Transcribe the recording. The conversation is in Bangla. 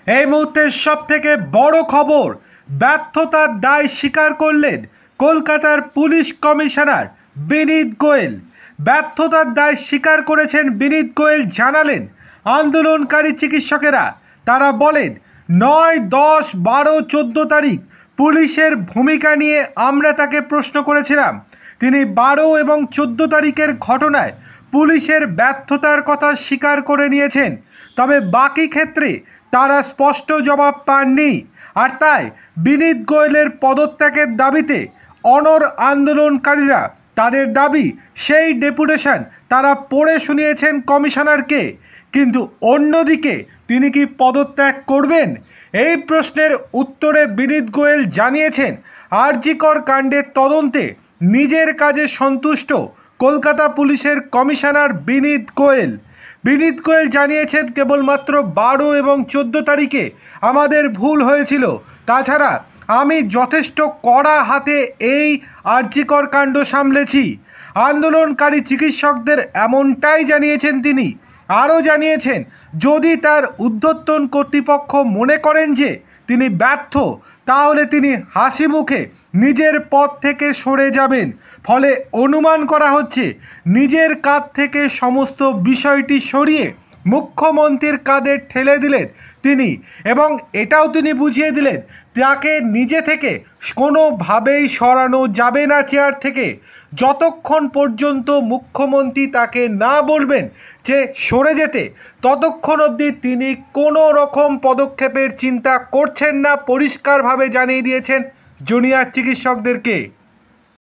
এই মুহূর্তের সবথেকে বড় খবর, ব্যর্থতার দায় স্বীকার করলেন কলকাতার পুলিশ কমিশনার বিনীত গোয়েল। ব্যর্থতার দায় স্বীকার করেছেন বিনীত গোয়েল। জানালেন আন্দোলনকারী চিকিৎসকেরা, তারা বলেন 9, 10, 12, 14 তারিখ পুলিশের ভূমিকা নিয়ে আমরা তাকে প্রশ্ন করেছিলাম। তিনি 12 এবং 14 তারিখের ঘটনায় পুলিশের ব্যর্থতার কথা স্বীকার করে নিয়েছেন, তবে বাকি ক্ষেত্রে তারা স্পষ্ট জবাব পাননি। আর তাই বিনীত গোয়েলের পদত্যাগের দাবিতে অনড় আন্দোলনকারীরা তাদের দাবি, সেই ডেপুটেশন তারা পড়ে শুনিয়েছেন কমিশনারকে। কিন্তু অন্যদিকে তিনি কি পদত্যাগ করবেন? এই প্রশ্নের উত্তরে বিনীত গোয়েল জানিয়েছেন, আরজিকর কাণ্ডের তদন্তে নিজের কাজে সন্তুষ্ট কলকাতা পুলিশের কমিশনার বিনীত গোয়েল। বিনীত গোয়েল জানিয়েছেন, কেবলমাত্র 12 এবং 14 তারিখে আমাদের ভুল হয়েছিল, তাছাড়া আমি যথেষ্ট কড়া হাতে এই আরজিকর কাণ্ড সামলেছি। আন্দোলনকারী চিকিৎসকদের এমনটাই জানিয়েছেন তিনি। আরও জানিয়েছেন, যদি তার ঊর্ধ্বতন কর্তৃপক্ষ মনে করেন যে তিনি ব্যর্থ, তাহলে তিনি হাসি মুখে নিজের পদ থেকে সরে যাবেন। ফলে অনুমান করা হচ্ছে নিজের কাঁধ থেকে সমস্ত বিষয়টি সরিয়ে মুখ্যমন্ত্রীর কাঁধে ঠেলে দিলেন তিনি, এবং এটাও তিনি বুঝিয়ে দিলেন তাকে নিজে থেকে কোনোভাবেই সরানো যাবে না চেয়ার থেকে, যতক্ষণ পর্যন্ত মুখ্যমন্ত্রী তাকে না বলবেন যে সরে যেতে, ততক্ষণ অবধি তিনি কোনো রকম পদক্ষেপের চিন্তা করছেন না, পরিষ্কারভাবে জানিয়ে দিয়েছেন জুনিয়র চিকিৎসকদেরকে।